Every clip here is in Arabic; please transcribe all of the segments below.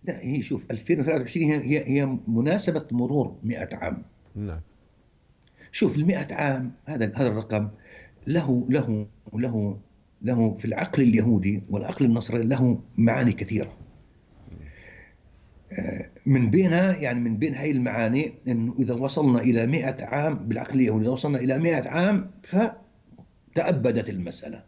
لا، هي شوف 2023 هي مناسبة مرور 100 عام. نعم. شوف ال 100 عام، هذا الرقم له له في العقل اليهودي والعقل النصراني له معاني كثيرة. من بينها يعني من بين هاي المعاني انه اذا وصلنا الى 100 عام بالعقل اليهودي، اذا وصلنا الى 100 عام فتأبدت المسألة.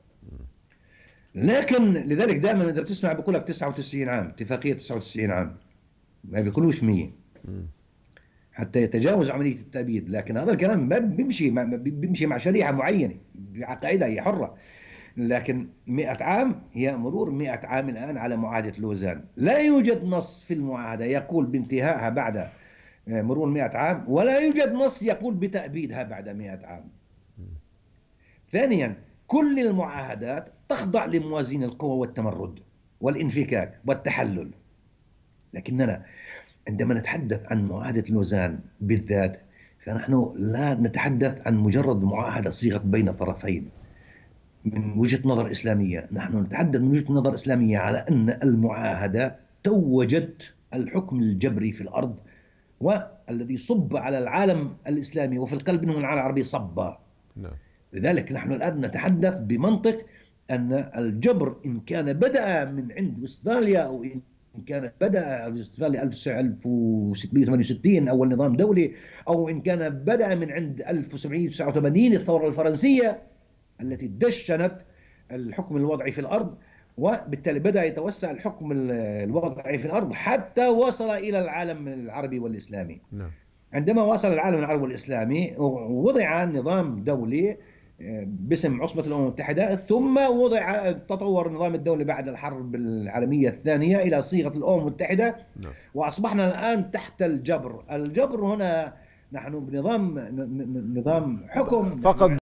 لكن لذلك دائما اذا بتسمع بقول لك 99 عام، اتفاقية 99 عام، ما بيقولوش 100 حتى يتجاوز عملية التأبيد. لكن هذا الكلام ما بيمشي بيمشي مع شريعة معينة بعقائدها، هي حرة. لكن 100 عام هي مرور 100 عام الآن على معاهدة لوزان. لا يوجد نص في المعاهدة يقول بانتهائها بعد مرور 100 عام، ولا يوجد نص يقول بتأبيدها بعد 100 عام. ثانيا، كل المعاهدات تخضع لموازين القوى والتمرد والانفكاك والتحلل. لكننا عندما نتحدث عن معاهدة لوزان بالذات، فنحن لا نتحدث عن مجرد معاهدة صيغت بين طرفين من وجهة نظر إسلامية. نحن نتحدث من وجهة نظر إسلامية على أن المعاهدة توجت الحكم الجبري في الأرض، والذي صب على العالم الإسلامي وفي القلب منه العالم العربي صبا. نعم. لذلك نحن الآن نتحدث بمنطق أن الجبر إن كان بدأ من عند وستفاليا، أو إن كان بدأ وستفاليا 1668 أول نظام دولي، أو إن كان بدأ من عند 1789 الثورة الفرنسية التي دشنت الحكم الوضعي في الأرض، وبالتالي بدأ يتوسع الحكم الوضعي في الأرض حتى وصل إلى العالم العربي والإسلامي. نعم. عندما وصل العالم العربي والإسلامي وضع نظام دولي باسم عصبة الأمم المتحدة، ثم تطور النظام الدولي بعد الحرب العالمية الثانية إلى صيغة الأمم المتحدة، نعم. وأصبحنا الآن تحت الجبر. الجبر هنا نحن بنظام حكم فقط